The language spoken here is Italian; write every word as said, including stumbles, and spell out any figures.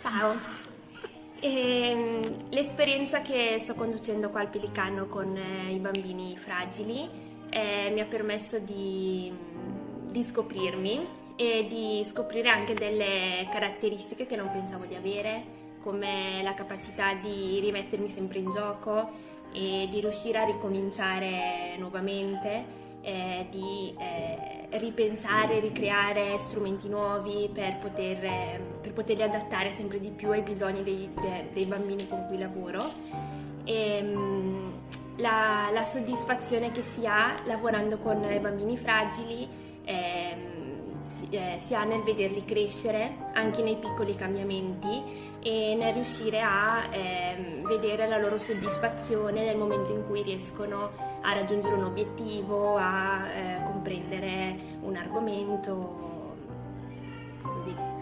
Ciao. Ehm, l'esperienza che sto conducendo qua al Pelicano con eh, i bambini fragili eh, mi ha permesso di, di scoprirmi e di scoprire anche delle caratteristiche che non pensavo di avere, come la capacità di rimettermi sempre in gioco e di riuscire a ricominciare nuovamente, eh, di eh, ripensare, ricreare strumenti nuovi per, poter, eh, per poterli adattare sempre di più ai bisogni dei, de- dei bambini con cui lavoro. E, mh, la, la soddisfazione che si ha lavorando con i bambini fragili ehm, si, eh, si ha nel vederli crescere anche nei piccoli cambiamenti e nel riuscire a ehm, vedere la loro soddisfazione nel momento in cui riescono a raggiungere un obiettivo, a eh, comprendere un argomento, così.